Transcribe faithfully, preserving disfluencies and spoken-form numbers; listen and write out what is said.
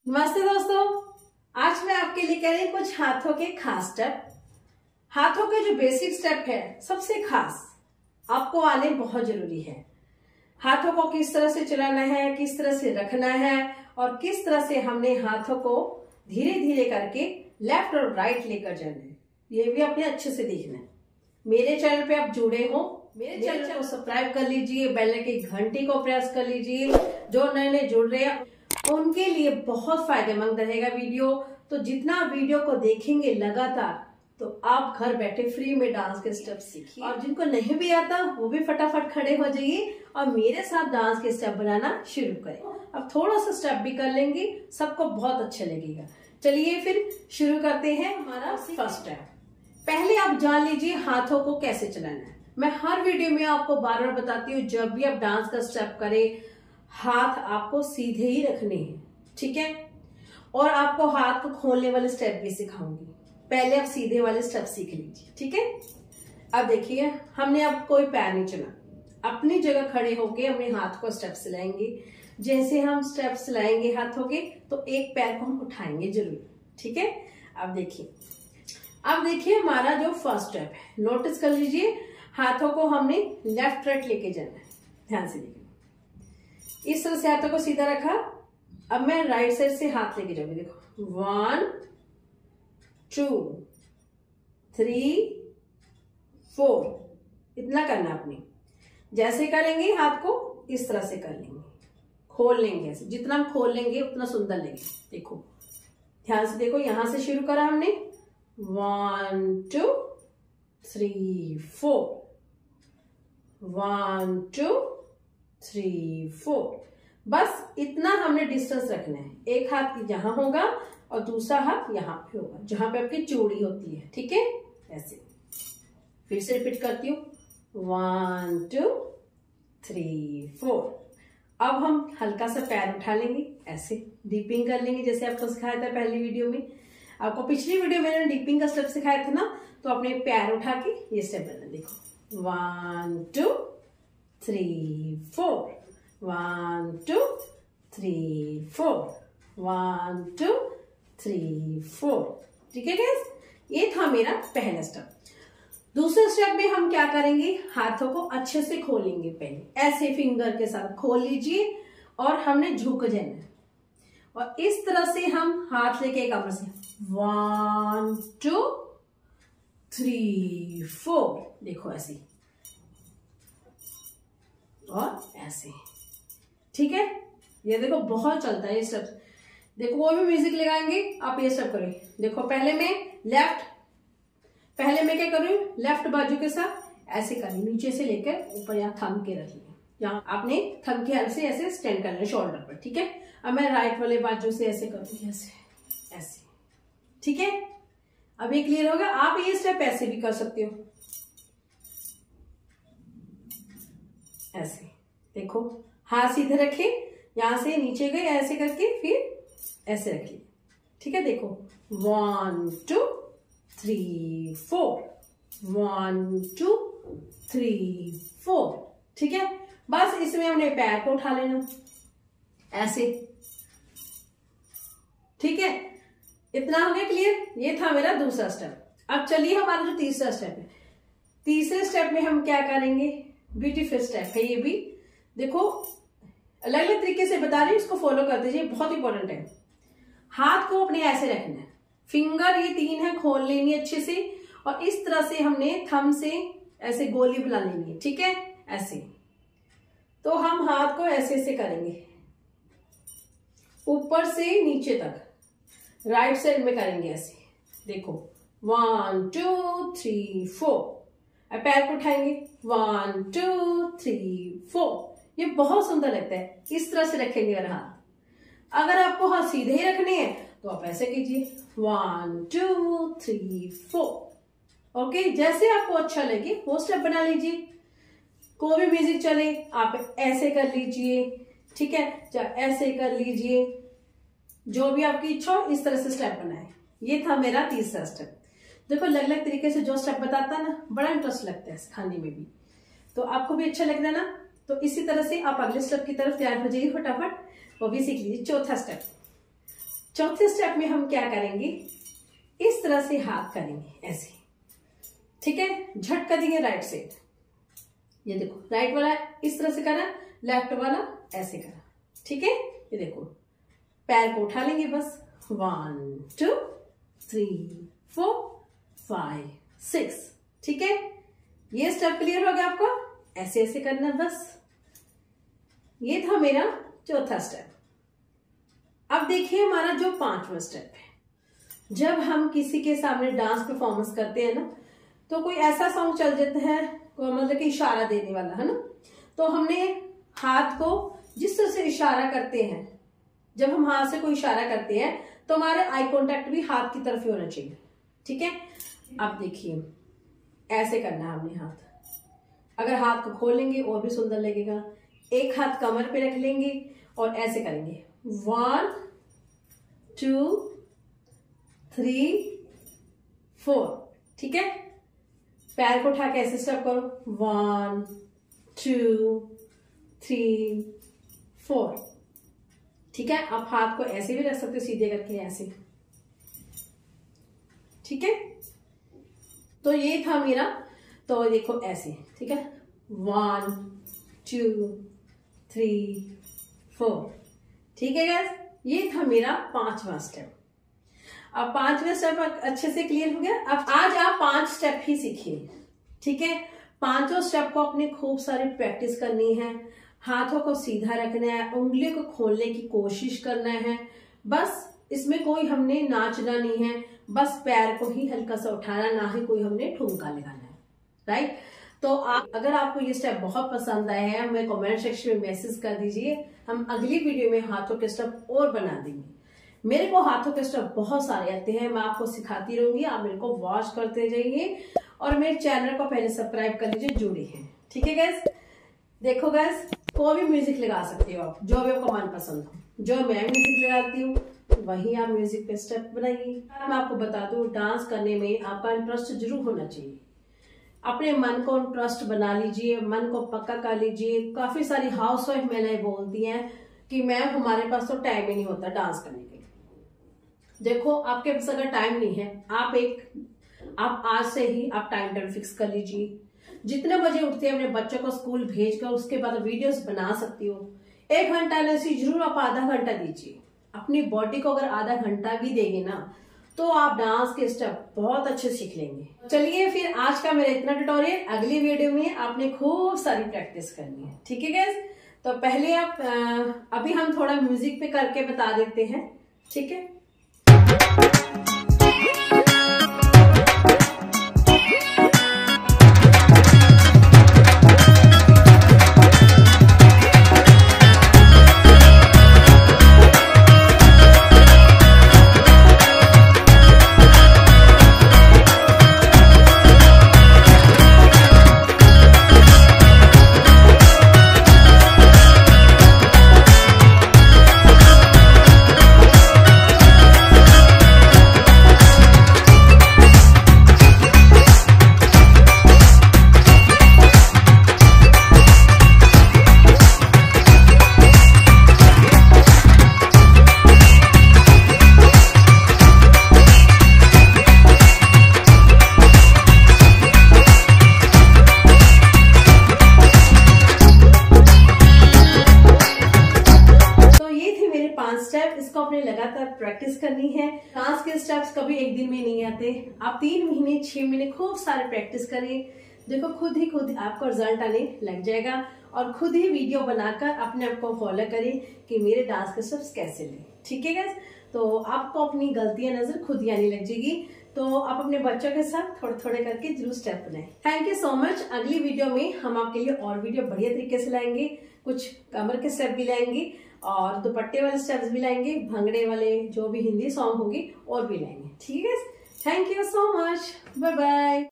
नमस्ते दोस्तों, आज मैं आपके लिए कह रही हूँ कुछ हाथों के खास स्टेप। हाथों के जो बेसिक स्टेप है सबसे खास आपको आने बहुत जरूरी है। हाथों को किस तरह से चलाना है, किस तरह से रखना है और किस तरह से हमने हाथों को धीरे धीरे करके लेफ्ट और राइट लेकर जाना है, ये भी आपने अच्छे से देखना है। मेरे चैनल पे आप जुड़े हो, मेरे चैनल को सब्सक्राइब कर लीजिए, बेल की घंटी को प्रेस कर लीजिए। जो नए नए जुड़ रहे हैं उनके लिए बहुत फायदेमंद रहेगा वीडियो। तो जितना वीडियो को देखेंगे लगातार तो आप घर बैठे फ्री में डांस के स्टेप सीखिए, और जिनको नहीं भी आता वो भी फटाफट खड़े हो जाइए और मेरे साथ डांस के स्टेप बनाना शुरू करें। अब थोड़ा सा स्टेप भी कर लेंगे, सबको बहुत अच्छा लगेगा। चलिए फिर शुरू करते हैं हमारा फर्स्ट स्टेप। पहले आप जान लीजिए हाथों को कैसे चलाना है। मैं हर वीडियो में आपको बार बार बताती हूँ, जब भी आप डांस का स्टेप करें हाथ आपको सीधे ही रखने हैं, ठीक है। और आपको हाथ को खोलने वाले स्टेप भी सिखाऊंगी। पहले आप सीधे वाले स्टेप सीख लीजिए, ठीक है। अब देखिए, हमने अब कोई पैर नहीं चला, अपनी जगह खड़े होके अपने हाथ को स्टेप सिलाएंगे। जैसे हम स्टेप सिलाएंगे हाथों के तो एक पैर को हम उठाएंगे जरूर, ठीक है। अब देखिए अब देखिए हमारा जो फर्स्ट स्टेप है, नोटिस कर लीजिए हाथों को हमने लेफ्ट राइट लेके जाना है। ध्यान से देखिए, इस तरह से हाथों को सीधा रखा। अब मैं राइट साइड से हाथ लेके जाऊंगी। देखो, वन टू थ्री फोर, इतना करना आपने। जैसे करेंगे हाथ को इस तरह से कर लेंगे, खोल लेंगे ऐसे। जितना हम खोल लेंगे उतना सुंदर लगेगा। देखो ध्यान से देखो, यहां से शुरू करा हमने, one two three four, one two three four. बस इतना हमने डिस्टेंस रखना है। एक हाथ यहां होगा और दूसरा हाथ यहां पे होगा, जहां पे आपकी चूड़ी होती है, ठीक है। ऐसे फिर से रिपीट करती हूँ, वन टू थ्री फोर। अब हम हल्का सा पैर उठा लेंगे, ऐसे डीपिंग कर लेंगे जैसे आपको सिखाया था पहली वीडियो में। आपको पिछली वीडियो में मैंने डीपिंग का स्टेप सिखाया था ना, तो अपने पैर उठा के ये स्टेप करना। देखो, one two three four, one two three four, one two three four, ठीक है गाइस। ये था मेरा पहला स्टेप। दूसरे स्टेप में हम क्या करेंगे, हाथों को अच्छे से खोलेंगे। पहले ऐसे फिंगर के साथ खोल लीजिए और हमने झुक जाना है और इस तरह से हम हाथ लेके कमर से वन टू थ्री फोर, देखो ऐसे और ऐसे, ठीक है। ये देखो बहुत चलता है ये स्टेप। देखो वो भी म्यूजिक लगाएंगे, आप ये स्टेप करें। देखो पहले मैं लेफ्ट पहले मैं क्या करूँ, लेफ्ट बाजू के साथ ऐसे करें, नीचे से लेकर ऊपर यहाँ थम के रख लिया। यहाँ आपने थम के हेल्प से ऐसे स्टैंड करना है शोल्डर पर, ठीक है। अब मैं राइट वाले बाजू से ऐसे करूंगी, ऐसे ऐसे, ठीक है। अब ये क्लियर होगा। आप ये स्टेप ऐसे भी कर सकते हो, ऐसे। देखो हाथ सीधे रखे, यहां से नीचे गए ऐसे करके, फिर ऐसे रखिए, ठीक है। देखो one two three four, one two three four, ठीक है। बस इसमें हमने पैर को उठा लेना ऐसे, ठीक है। इतना हो गया क्लियर। ये था मेरा दूसरा स्टेप। अब चलिए हमारा जो तीसरा स्टेप है, तीसरे स्टेप में हम क्या करेंगे, ब्यूटीफुल स्टेप है ये भी। देखो अलग अलग तरीके से बता रही हूँ, इसको फॉलो कर दीजिए, बहुत इंपॉर्टेंट है। हाथ को अपने ऐसे रखना है, फिंगर ये तीन है खोल लेनी है अच्छे से, और इस तरह से हमने थंब से ऐसे गोली बना लेनी है, ठीक है, ऐसे। तो हम हाथ को ऐसे ऐसे करेंगे, ऊपर से नीचे तक, राइट साइड में करेंगे ऐसे। देखो वन टू थ्री फोर, अब पैर को उठाएंगे, वन टू थ्री फोर। ये बहुत सुंदर लगता है। इस तरह से रखेंगे अगर हाथ। अगर आपको हाथ सीधे ही रखने हैं तो आप ऐसे कीजिए, one two three four. Okay, जैसे आपको अच्छा लगे वो स्टेप बना लीजिए। कोई भी म्यूजिक चले, आप ऐसे कर लीजिए, ठीक है, चाहे ऐसे कर लीजिए, जो भी आपकी इच्छा हो इस तरह से स्टेप बनाए। ये था मेरा तीसरा स्टेप। देखो अलग अलग तरीके से जो स्टेप बताता है ना, बड़ा इंटरेस्ट लगता है सिखाने में भी, तो आपको भी अच्छा लगता है ना। तो इसी तरह से आप अगले स्टेप की तरफ तैयार हो जाइए फटाफट, वो भी सीख लीजिए। चौथा स्टेप, चौथे स्टेप में हम क्या करेंगे, इस तरह से हाथ करेंगे ऐसे, ठीक है। झटका देंगे राइट साइड, ये देखो राइट वाला इस तरह से करा, लेफ्ट वाला ऐसे करा, ठीक है। ये देखो पैर को उठा लेंगे बस, one two three four five six, ठीक है। ये स्टेप क्लियर हो गया आपको, ऐसे ऐसे करना बस। ये था मेरा चौथा स्टेप। अब देखिए हमारा जो पांचवा स्टेप है, जब हम किसी के सामने डांस परफॉर्मेंस करते हैं ना, तो कोई ऐसा सॉन्ग चल जाता है मतलब कि इशारा देने वाला है ना, तो हमने हाथ को जिस तरह से इशारा करते हैं, जब हम हाथ से कोई इशारा करते हैं तो हमारा आई कांटेक्ट भी हाथ की तरफ ही होना चाहिए, ठीक है। अब देखिए ऐसे करना है हमने हाथ, अगर हाथ को खोलेंगे और भी सुंदर लगेगा। एक हाथ कमर पे रख लेंगे और ऐसे करेंगे, वन टू थ्री फोर, ठीक है। पैर को उठा के ऐसे स्टेप करो, वन टू थ्री फोर, ठीक है। आप हाथ को ऐसे भी रख सकते हो, सीधे करके ऐसे, ठीक है। तो ये था मेरा, तो देखो ऐसे, ठीक है, वन टू थ्री फोर, ठीक है गाइस। ये था मेरा पांचवा स्टेप। अब पांचवा स्टेप अच्छे से क्लियर हो गया। अब आज आप पांच स्टेप ही सीखिए, ठीक है। पांचों स्टेप को अपने खूब सारी प्रैक्टिस करनी है, हाथों को सीधा रखना है, उंगलियों को खोलने की कोशिश करना है, बस इसमें कोई हमने नाचना नहीं है, बस पैर को ही हल्का सा उठाना, ना ही कोई हमने ठुमका लगाना है, राइट। तो आप अगर आपको ये स्टेप बहुत पसंद आए हैं, हमें कमेंट सेक्शन में मैसेज कर दीजिए, हम अगली वीडियो में हाथों के स्टेप और बना देंगे। मेरे को हाथों के स्टेप बहुत सारे आते हैं, मैं आपको सिखाती रहूंगी, आप मेरे को वॉच करते जाइए और मेरे चैनल को पहले सब्सक्राइब कर लीजिए, जुड़े हैं, ठीक है गैस। देखो गैस, कोई भी म्यूजिक लगा सकते हो आप, जो भी आपको मन पसंद हो। जो मैं म्यूजिक लगाती हूँ वही आप म्यूजिक पे स्टेप बनाइए। मैं आपको बता दूं, डांस करने में आपका इंटरेस्ट जरूर होना चाहिए। अपने मन को इंटरेस्ट बना लीजिए, मन को पक्का कर लीजिए। काफी सारी हाउस वाइफ महिलाएं बोलती हैं कि मैम हमारे पास तो टाइम ही नहीं होता डांस करने के लिए। देखो आपके पास अगर टाइम नहीं है, आप एक आप आज से ही आप टाइम टेबल फिक्स कर लीजिए। जितने बजे उठते हैं अपने बच्चों को स्कूल भेजकर उसके बाद वीडियोस बना सकती हो। एक घंटा नहीं, जरूर आप आधा घंटा दीजिए। अपनी बॉडी को अगर आधा घंटा भी देंगे ना, तो आप डांस के स्टेप बहुत अच्छे सीख लेंगे। चलिए फिर आज का मेरा इतना ट्यूटोरियल, अगली वीडियो में आपने खूब सारी प्रैक्टिस करनी है, ठीक है गाइस। तो पहले आप आ, अभी हम थोड़ा म्यूजिक पे करके बता देते हैं, ठीक है। स्टेप, इसको अपने लगातार प्रैक्टिस करनी है। डांस के स्टेप्स कभी एक दिन में नहीं आते, आप तीन महीने छह महीने खूब सारे प्रैक्टिस करिए। देखो खुद ही खुद आपको रिजल्ट आने लग जाएगा और खुद ही वीडियो बनाकर अपने आप को फॉलो करें कि मेरे डांस के स्टेप्स कैसे लें, ठीक है गाइस। तो आपको अपनी गलतियां नजर खुद ही आने लग जाएगी। तो आप अपने बच्चों के साथ थोड़े थोड़े करके जरूर स्टेप बनाएं। Thank you so much. अगली वीडियो में हम आपके लिए और वीडियो बढ़िया तरीके से लाएंगे, कुछ कमर के स्टेप भी लाएंगे और दुपट्टे वाले स्टेप्स भी लाएंगे, भंगड़े वाले जो भी हिंदी सॉन्ग होंगे और भी लाएंगे, ठीक है। Thank you so much, bye bye.